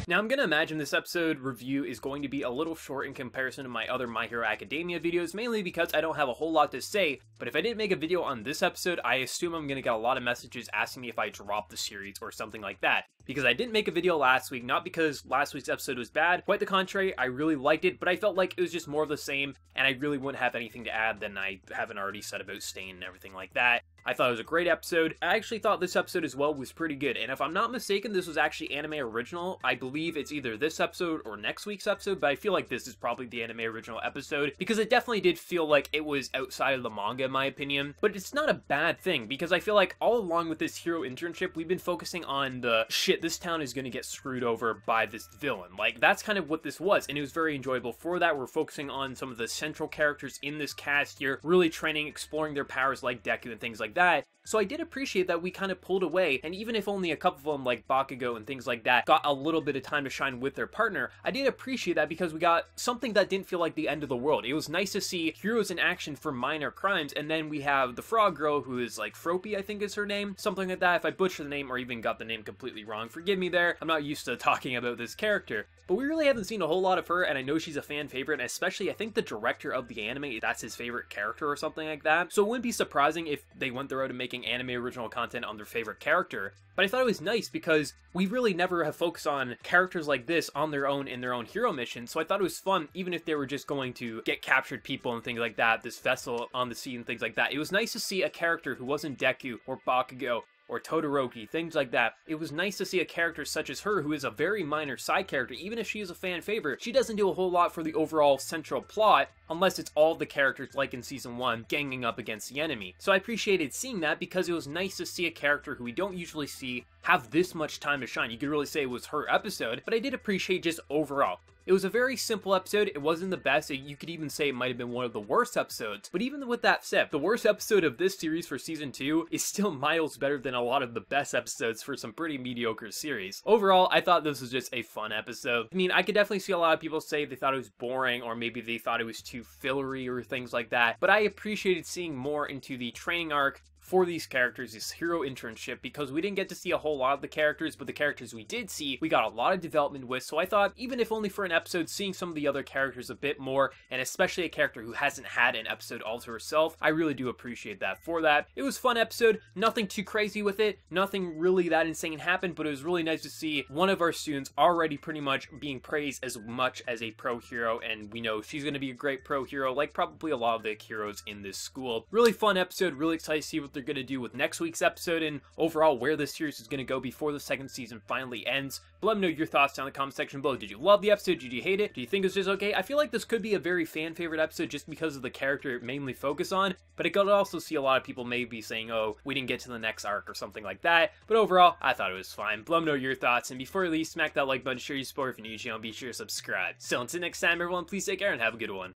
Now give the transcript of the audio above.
Now, I'm gonna imagine this episode review is going to be a little short in comparison to my other My Hero Academia videos, mainly because I don't have a whole lot to say, but if I didn't make a video on this episode, I assume I'm gonna get a lot of messages asking me if I dropped the series or something like that. Because I didn't make a video last week, not because last week's episode was bad, quite the contrary, I really liked it, but I felt like it was just more of the same, and I really wouldn't have anything to add than I haven't already said about Stain and everything like that. I thought it was a great episode. I actually thought this episode as well was pretty good, and if I'm not mistaken, this was actually anime original. I believe it's either this episode or next week's episode, but I feel like this is probably the anime original episode, because it definitely did feel like it was outside of the manga in my opinion, but it's not a bad thing, because I feel like all along with this hero internship, we've been focusing on the shit, this town is gonna get screwed over by this villain. Like, that's kind of what this was, and it was very enjoyable for that. We're focusing on some of the central characters in this cast here, really training, exploring their powers like Deku and things like that. So I did appreciate that we kind of pulled away, and even if only a couple of them like Bakugo and things like that got a little bit of time to shine with their partner, I did appreciate that because we got something that didn't feel like the end of the world. It was nice to see heroes in action for minor crimes, and then we have the frog girl who is like Froppy, I think is her name, something like that. If I butcher the name or even got the name completely wrong, forgive me there. I'm not used to talking about this character. But we really haven't seen a whole lot of her, and I know she's a fan favorite, and especially I think the director of the anime, that's his favorite character or something like that. So it wouldn't be surprising if they went their route of making anime original content on their favorite character. But I thought it was nice because we really never have focused on characters like this on their own in their own hero mission, so I thought it was fun even if they were just going to get captured people and things like that, this vessel on the sea and things like that. It was nice to see a character who wasn't Deku or Bakugo or Todoroki, things like that. It was nice to see a character such as her, who is a very minor side character. Even if she is a fan favorite, she doesn't do a whole lot for the overall central plot, unless it's all the characters, like in Season 1, ganging up against the enemy. So I appreciated seeing that because it was nice to see a character who we don't usually see have this much time to shine. You could really say it was her episode, but I did appreciate just overall. It was a very simple episode. It wasn't the best. You could even say it might have been one of the worst episodes. But even with that said, the worst episode of this series for Season 2 is still miles better than a lot of the best episodes for some pretty mediocre series. Overall, I thought this was just a fun episode. I mean, I could definitely see a lot of people say they thought it was boring, or maybe they thought it was too fillery or things like that. But I appreciated seeing more into the training arc for these characters, this hero internship, because we didn't get to see a whole lot of the characters, but the characters we did see, we got a lot of development with, so I thought, even if only for an episode, seeing some of the other characters a bit more, and especially a character who hasn't had an episode all to herself, I really do appreciate that for that. It was a fun episode, nothing too crazy with it, nothing really that insane happened, but it was really nice to see one of our students already pretty much being praised as much as a pro hero, and we know she's going to be a great pro hero, like probably a lot of the heroes in this school. Really fun episode, really excited to see what they're going to do with next week's episode and overall where this series is going to go before the second season finally ends. But let me know your thoughts down in the comment section below. Did you love the episode? Did you hate it? Do you think it's just okay? I feel like this could be a very fan favorite episode just because of the character it mainly focus on, but I could also see a lot of people maybe saying, oh, we didn't get to the next arc or something like that. But overall, I thought it was fine. But let me know your thoughts, and before you leave, smack that like button, share your support. If you're new to the channel, be sure to subscribe. So until next time, everyone, please take care and have a good one.